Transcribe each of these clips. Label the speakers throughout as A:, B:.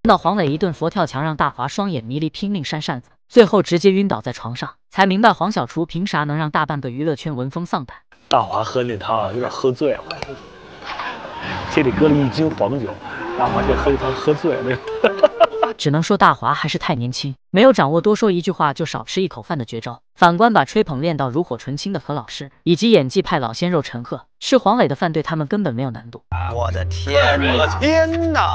A: 到黄磊一顿佛跳墙，让大华双眼迷离，拼命扇扇子，最后直接晕倒在床上，才明白黄小厨凭啥能让大半个娱乐圈闻风丧胆。
B: 大华喝那汤啊，有点喝醉了，这里搁了1斤黄酒，大华这喝一汤喝醉了。
A: 只能说大华还是太年轻，没有掌握多说一句话就少吃一口饭的绝招。反观把吹捧练到炉火纯青的何老师，以及演技派老鲜肉陈赫，吃黄磊的饭对他们根本没有难度。
C: 我的天，我的天哪！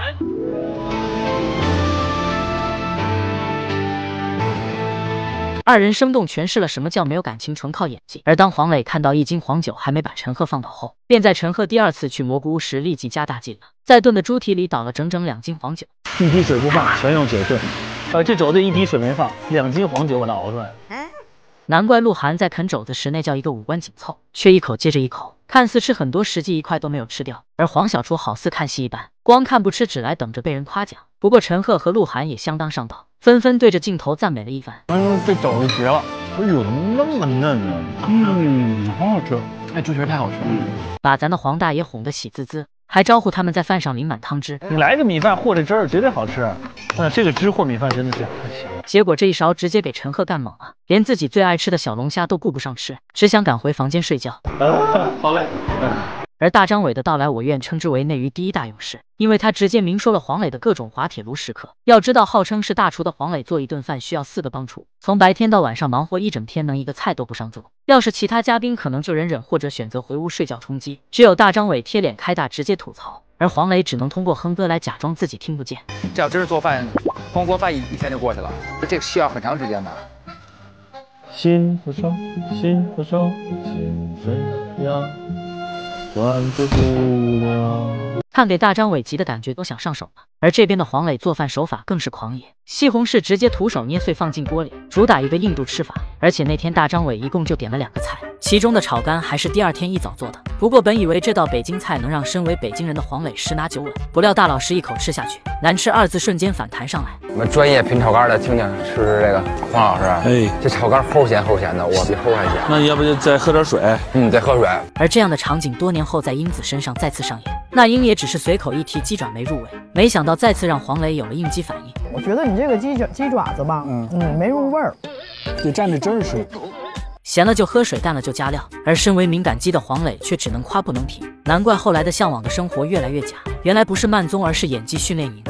A: 二人生动诠释了什么叫没有感情纯靠演技。而当黄磊看到1斤黄酒还没把陈赫放倒后，便在陈赫第2次去蘑菇屋时立即加大劲了，在炖的猪蹄里倒了整整2斤黄酒
B: ，1滴水不放，全用酒炖。这肘子1滴水没放，2斤黄酒把它熬出来。
A: 难怪鹿晗在啃肘子时那叫一个五官紧凑，却一口接着一口，看似吃很多，实际1块都没有吃掉。而黄小厨好似看戏一般，光看不吃，只来等着被人夸奖。不过陈赫和鹿晗也相当上道，纷纷对着镜头赞美了一番。
B: 这肘子绝了！哎呦，那么嫩啊！好好吃。哎，猪蹄太好吃了，
A: 把咱的黄大爷哄得喜滋滋，还招呼他们在饭上淋满汤汁。
B: 你来个米饭和这汁儿，绝对好吃。这个汁和米饭真的是太行了。
A: 结果这一勺直接给陈赫干懵了，连自己最爱吃的小龙虾都顾不上吃，只想赶回房间睡觉。
B: 好嘞。
A: 而大张伟的到来，我愿称之为内娱第1大勇士，因为他直接明说了黄磊的各种滑铁卢时刻。要知道，号称是大厨的黄磊做一顿饭需要4个帮厨，从白天到晚上忙活一整天，能一个菜都不上桌。要是其他嘉宾，可能就忍忍或者选择回屋睡觉充饥，只有大张伟贴脸开大，直接吐槽。而黄磊只能通过哼歌来假装自己听不见。
C: 这要真是做饭，光锅饭一天就过去了，这个需要很长时间的。
B: 心不收，心不收，心这样。管不住了。
A: 看给大张伟急的感觉都想上手了。而这边的黄磊做饭手法更是狂野，西红柿直接徒手捏碎放进锅里，主打一个印度吃法。而且那天大张伟一共就点了2个菜，其中的炒肝还是第2天一早做的。不过本以为这道北京菜能让身为北京人的黄磊10拿9稳，不料大老师一口吃下去，难吃2字瞬间反弹上来。
C: 我们专业品炒肝的，听听吃这个黄老师，这炒肝齁咸齁咸的，我比齁还咸。
B: 那要不就再喝点水？
C: 再喝水。
A: 而这样的场景多年后在英子身上再次上演，那英也只是随口一提鸡爪没入味，没想到再次让黄磊有了应激反应。
D: 我觉得你这个鸡爪子吧，没入味儿，
B: 得蘸着汁儿吃。
A: 咸了就喝水，淡了就加料。而身为敏感肌的黄磊却只能夸不能提，难怪后来的向往的生活越来越假，原来不是慢综，而是演技训练营。